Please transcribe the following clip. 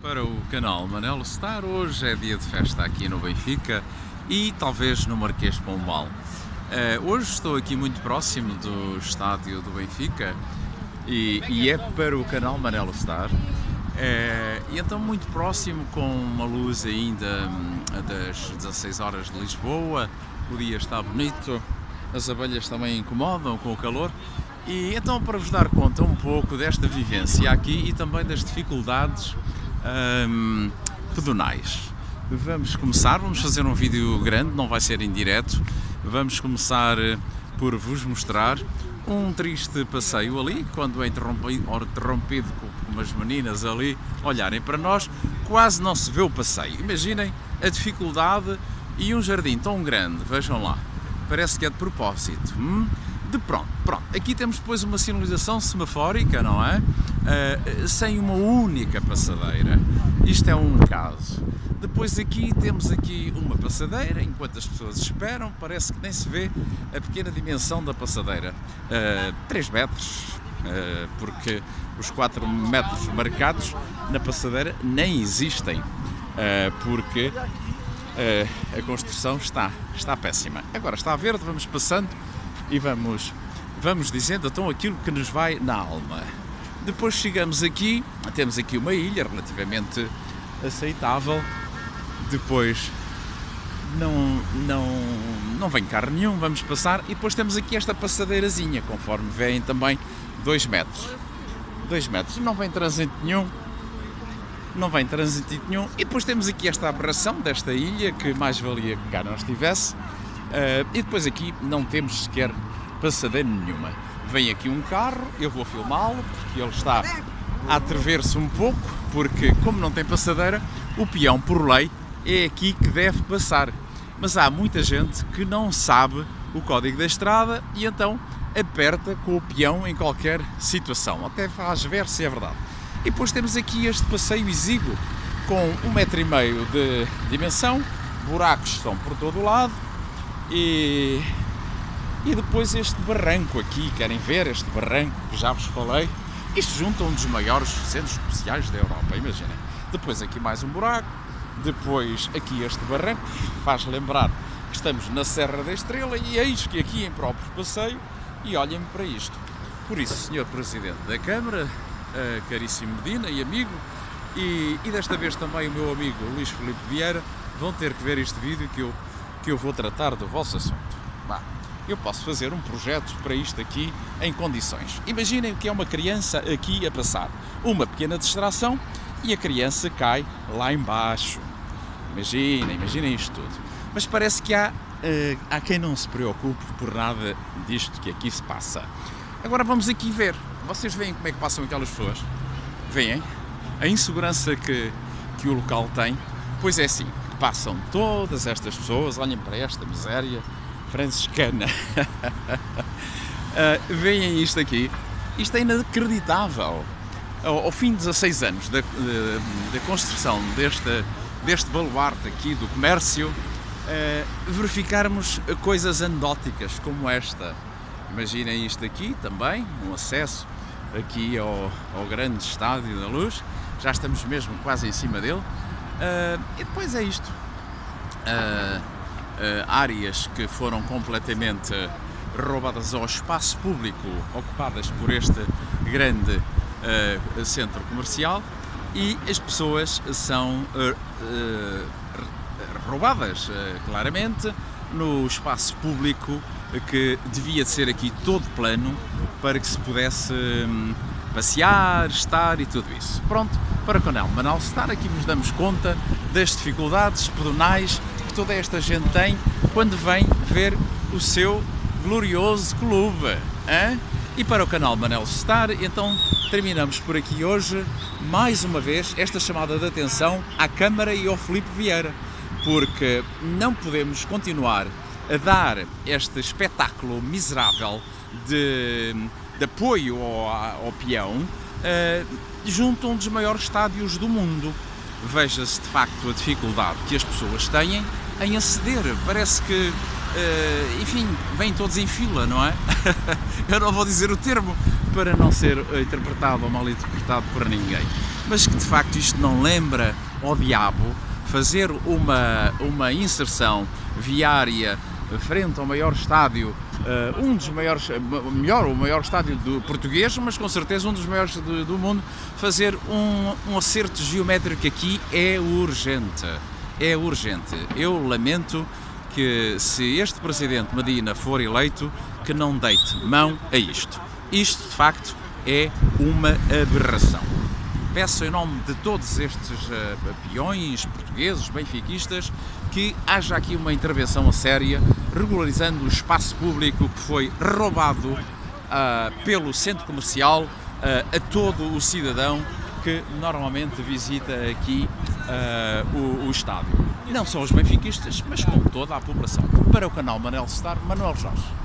Para o canal Manel Star, hoje é dia de festa aqui no Benfica e talvez no Marquês de Pombal. Hoje estou aqui muito próximo do estádio do Benfica e é para o canal Manel Star. E então muito próximo, com uma luz ainda das 16 horas de Lisboa, o dia está bonito, as abelhas também incomodam com o calor. E então, para vos dar conta um pouco desta vivência aqui e também das dificuldades pedonais, vamos fazer um vídeo grande, não vai ser em direto. Vamos começar por vos mostrar um triste passeio ali, quando é interrompido com umas meninas ali olharem para nós, quase não se vê o passeio. Imaginem a dificuldade e um jardim tão grande, vejam lá, parece que é de propósito. Pronto, aqui temos depois uma sinalização semafórica, não é? Sem uma única passadeira. Isto é um caso. Depois temos uma passadeira, enquanto as pessoas esperam, parece que nem se vê a pequena dimensão da passadeira. 3 metros, porque os 4 metros marcados na passadeira nem existem, porque a construção está péssima. Agora está verde, vamos passando e vamos dizendo então aquilo que nos vai na alma. Depois chegamos aqui, temos aqui uma ilha relativamente aceitável. Depois não vem carro nenhum, vamos passar, e depois temos aqui esta passadeirazinha, conforme veem, também 2 metros. 2 metros, não vem trânsito nenhum. E depois temos aqui esta aberração desta ilha, que mais valia que cá não estivesse. E depois aqui não temos sequer passadeira nenhuma. Vem aqui um carro, eu vou filmá-lo, porque ele está a atrever-se um pouco, porque como não tem passadeira, o peão, por lei, é aqui que deve passar. Mas há muita gente que não sabe o código da estrada e então aperta com o peão em qualquer situação, até faz ver se é verdade. E depois temos aqui este passeio exíguo, com 1,5 m de dimensão, buracos estão por todo o lado. E depois este barranco aqui, querem ver este barranco que já vos falei? Isto junto a um dos maiores centros especiais da Europa, imaginem. Depois aqui mais um buraco, depois aqui este barranco, faz lembrar que estamos na Serra da Estrela, e eis que aqui em próprio passeio, e olhem-me para isto. Por isso, Sr. Presidente da Câmara, caríssimo Medina e amigo, e desta vez também o meu amigo Luís Filipe Vieira, vão ter que ver este vídeo que eu vou tratar do vosso assunto. Eu posso fazer um projeto para isto aqui em condições. Imaginem o que é uma criança aqui a passar. Uma pequena distração e a criança cai lá embaixo. Imaginem isto tudo. Mas parece que há quem não se preocupe por nada disto que aqui se passa. Agora vamos aqui ver. Vocês veem como é que passam aquelas pessoas? Veem a insegurança que o local tem? Pois é assim. Passam todas estas pessoas, olhem para esta miséria franciscana. Veem isto aqui, isto é inacreditável. Ao fim de 16 anos da construção deste baluarte aqui do comércio, verificarmos coisas anedóticas como esta. Imaginem isto aqui também, um acesso aqui ao grande Estádio da Luz, já estamos mesmo quase em cima dele. E depois é isto, áreas que foram completamente roubadas ao espaço público, ocupadas por este grande centro comercial, e as pessoas são roubadas claramente no espaço público, que devia de ser aqui todo plano para que se pudesse passear, estar e tudo isso. Pronto, para o canal Manel Star, aqui vos damos conta das dificuldades pedonais que toda esta gente tem quando vem ver o seu glorioso clube. E para o canal Manel Star, então terminamos por aqui hoje, mais uma vez, esta chamada de atenção à Câmara e ao Filipe Vieira, porque não podemos continuar a dar este espetáculo miserável de apoio ao peão junto a um dos maiores estádios do mundo. Veja-se de facto a dificuldade que as pessoas têm em aceder. Parece que, enfim, vêm todos em fila, não é? Eu não vou dizer o termo para não ser interpretado ou mal interpretado por ninguém. mas que de facto isto não lembra ao diabo fazer uma inserção viária frente ao maior estádio, um dos maiores, o maior estádio português, mas com certeza um dos maiores do mundo, fazer um acerto geométrico aqui é urgente. É urgente. Eu lamento que, se este Presidente Medina for eleito, que não deite mão a isto. Isto, de facto, é uma aberração. Peço em nome de todos estes peões portugueses, benfiquistas, que haja aqui uma intervenção a séria, regularizando o espaço público que foi roubado pelo centro comercial a todo o cidadão que normalmente visita aqui o estádio. Não só os benfiquistas, mas como toda a população. Para o canal Manel Star, Manuel Jorge.